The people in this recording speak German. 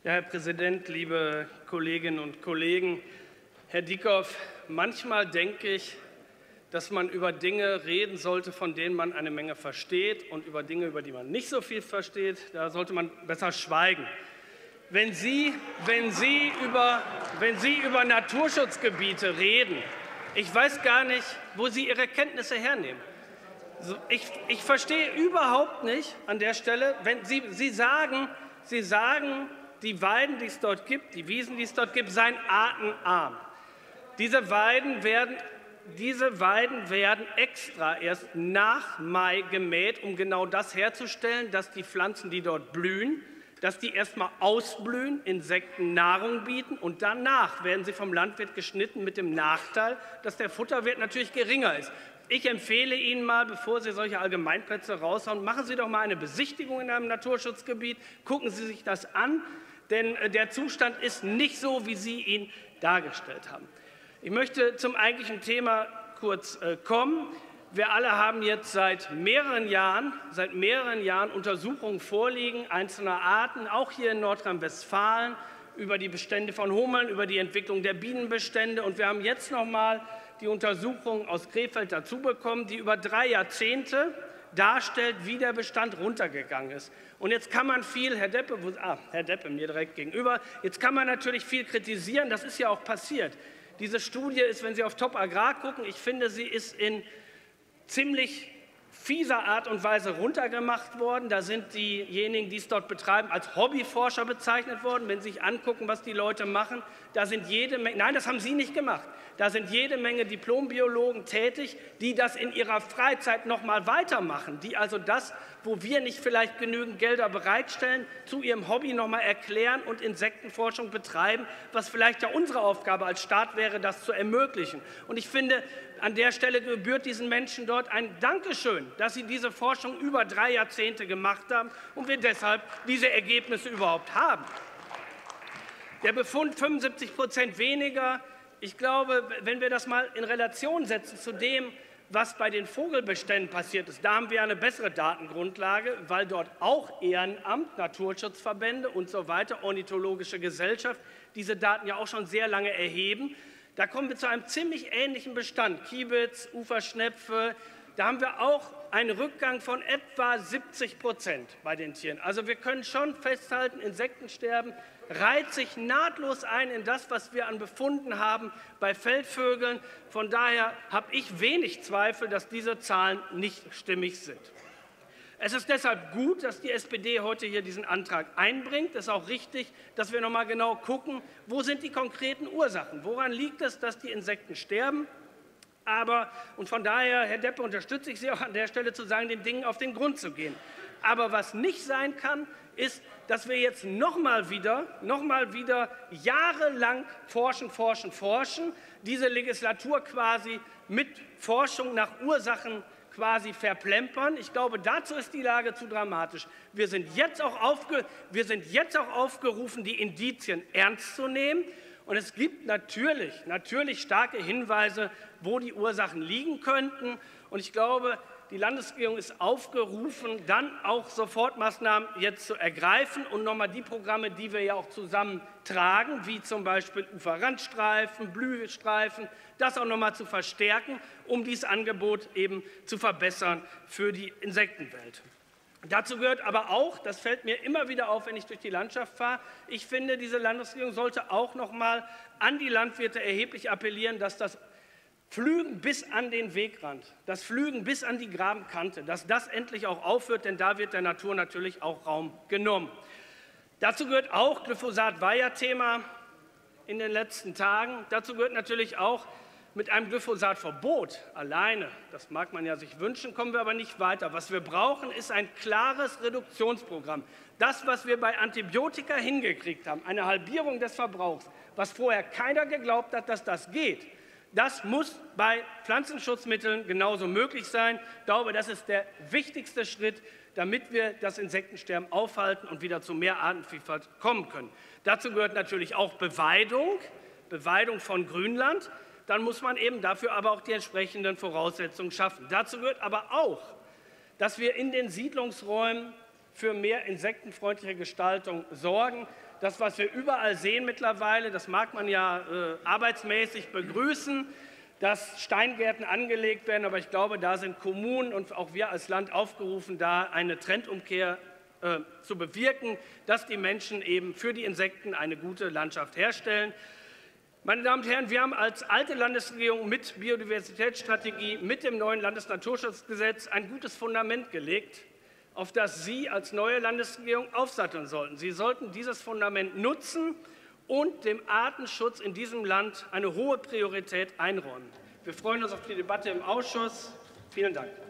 Ja, Herr Präsident, liebe Kolleginnen und Kollegen! Herr Diekhoff, manchmal denke ich, dass man über Dinge reden sollte, von denen man eine Menge versteht, und über Dinge, über die man nicht so viel versteht, da sollte man besser schweigen. Wenn Sie über Naturschutzgebiete reden, ich weiß gar nicht, wo Sie Ihre Kenntnisse hernehmen. Ich verstehe überhaupt nicht an der Stelle, wenn Sie sagen, die Weiden, die es dort gibt, die Wiesen, die es dort gibt, seien artenarm. Diese Weiden werden extra erst nach Mai gemäht, um genau das herzustellen, dass die Pflanzen, die dort blühen, dass die erst mal ausblühen, Insekten Nahrung bieten, und danach werden sie vom Landwirt geschnitten mit dem Nachteil, dass der Futterwert natürlich geringer ist. Ich empfehle Ihnen mal, bevor Sie solche Allgemeinplätze raushauen, machen Sie doch mal eine Besichtigung in einem Naturschutzgebiet, gucken Sie sich das an, denn der Zustand ist nicht so, wie Sie ihn dargestellt haben. Ich möchte zum eigentlichen Thema kurz kommen. Wir alle haben jetzt seit mehreren Jahren Untersuchungen vorliegen einzelner Arten, auch hier in Nordrhein-Westfalen, über die Bestände von Hummeln, über die Entwicklung der Bienenbestände. Und wir haben jetzt noch mal die Untersuchung aus Krefeld dazu bekommen, die über 3 Jahrzehnte darstellt, wie der Bestand runtergegangen ist. Und jetzt kann man viel, Herr Deppe mir direkt gegenüber, jetzt kann man natürlich viel kritisieren, das ist ja auch passiert. Diese Studie ist, wenn Sie auf Top Agrar gucken, ich finde, sie ist in ziemlich fieser Art und Weise runtergemacht worden. Da sind diejenigen, die es dort betreiben, als Hobbyforscher bezeichnet worden. Wenn Sie sich angucken, was die Leute machen, da sind jede Menge, nein, das haben Sie nicht gemacht, da sind jede Menge Diplombiologen tätig, die das in ihrer Freizeit noch mal weitermachen, die also das, wo wir nicht vielleicht genügend Gelder bereitstellen, zu ihrem Hobby noch mal erklären und Insektenforschung betreiben, was vielleicht ja unsere Aufgabe als Staat wäre, das zu ermöglichen. Und ich finde, an der Stelle gebührt diesen Menschen dort ein Dankeschön, dass sie diese Forschung über 3 Jahrzehnte gemacht haben und wir deshalb diese Ergebnisse überhaupt haben. Der Befund 75% weniger, ich glaube, wenn wir das mal in Relation setzen zu dem, was bei den Vogelbeständen passiert ist, da haben wir eine bessere Datengrundlage, weil dort auch Ehrenamt, Naturschutzverbände und so weiter, ornithologische Gesellschaft, diese Daten ja auch schon sehr lange erheben. Da kommen wir zu einem ziemlich ähnlichen Bestand. Kiebitz, Uferschnepfe, da haben wir auch einen Rückgang von etwa 70% bei den Tieren. Also wir können schon festhalten, Insektensterben reiht sich nahtlos ein in das, was wir an Befunden haben bei Feldvögeln. Von daher habe ich wenig Zweifel, dass diese Zahlen nicht stimmig sind. Es ist deshalb gut, dass die SPD heute hier diesen Antrag einbringt. Es ist auch richtig, dass wir noch mal genau gucken, wo sind die konkreten Ursachen? Woran liegt es, dass die Insekten sterben? Und von daher, Herr Deppe, unterstütze ich Sie auch an der Stelle zu sagen, den Dingen auf den Grund zu gehen. Aber was nicht sein kann, ist, dass wir jetzt noch mal wieder jahrelang forschen, diese Legislatur quasi mit Forschung nach Ursachen quasi verplempern. Ich glaube, dazu ist die Lage zu dramatisch. Wir sind jetzt auch aufgerufen, die Indizien ernst zu nehmen. Und es gibt natürlich starke Hinweise, wo die Ursachen liegen könnten. Und ich glaube, die Landesregierung ist aufgerufen, dann auch Sofortmaßnahmen jetzt zu ergreifen und nochmal die Programme, die wir ja auch zusammen tragen, wie zum Beispiel Uferrandstreifen, Blühstreifen, das auch nochmal zu verstärken, um dieses Angebot eben zu verbessern für die Insektenwelt. Dazu gehört aber auch, das fällt mir immer wieder auf, wenn ich durch die Landschaft fahre, ich finde, diese Landesregierung sollte auch noch mal an die Landwirte erheblich appellieren, dass das Pflügen bis an den Wegrand, das Pflügen bis an die Grabenkante, dass das endlich auch aufhört, denn da wird der Natur natürlich auch Raum genommen. Dazu gehört auch, Glyphosat war ja Thema in den letzten Tagen, dazu gehört natürlich auch, mit einem Glyphosatverbot alleine, das mag man ja sich wünschen, kommen wir aber nicht weiter. Was wir brauchen, ist ein klares Reduktionsprogramm. Das, was wir bei Antibiotika hingekriegt haben, eine Halbierung des Verbrauchs, was vorher keiner geglaubt hat, dass das geht, das muss bei Pflanzenschutzmitteln genauso möglich sein. Ich glaube, das ist der wichtigste Schritt, damit wir das Insektensterben aufhalten und wieder zu mehr Artenvielfalt kommen können. Dazu gehört natürlich auch Beweidung von Grünland. Dann muss man eben dafür aber auch die entsprechenden Voraussetzungen schaffen. Dazu gehört aber auch, dass wir in den Siedlungsräumen für mehr insektenfreundliche Gestaltung sorgen. das, was wir überall sehen mittlerweile, das mag man ja arbeitsmäßig begrüßen, dass Steingärten angelegt werden. Aber ich glaube, da sind Kommunen und auch wir als Land aufgerufen, da eine Trendumkehr zu bewirken, dass die Menschen eben für die Insekten eine gute Landschaft herstellen. Meine Damen und Herren, wir haben als alte Landesregierung mit Biodiversitätsstrategie, mit dem neuen Landesnaturschutzgesetz ein gutes Fundament gelegt, auf das Sie als neue Landesregierung aufsatteln sollten. Sie sollten dieses Fundament nutzen und dem Artenschutz in diesem Land eine hohe Priorität einräumen. Wir freuen uns auf die Debatte im Ausschuss. Vielen Dank.